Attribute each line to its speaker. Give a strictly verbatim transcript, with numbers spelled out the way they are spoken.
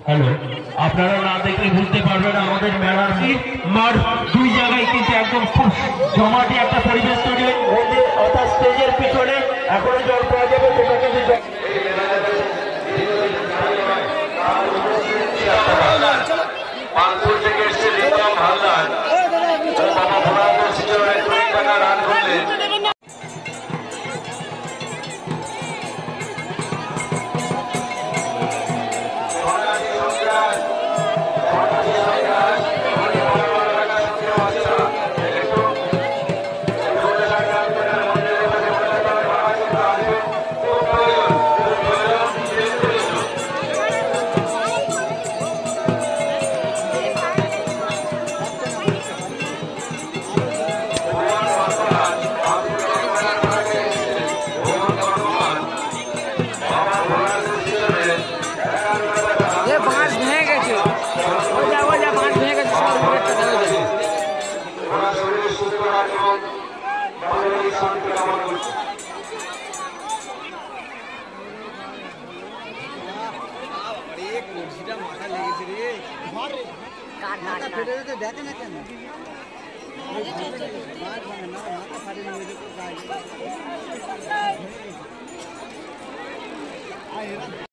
Speaker 1: Hello, আপনারা না দেখলে বুঝতে পারবেন আমাদের মেলার মাঠ দুই জায়গায় কিন্তু একদম খুব জমাটি একটা পরিবেশ তৈরি হয়েছে। অর্থাৎ স্টেজের পিছনে এখনো জল পাওয়া যাবে, সেটা কিন্তু
Speaker 2: মানপুর থেকে এসছে রিতম হালদার বাবা ভোলাপুর সিজনের দুই টাকা রান করলেন।
Speaker 3: দেখে না কেন মাথা ফাটে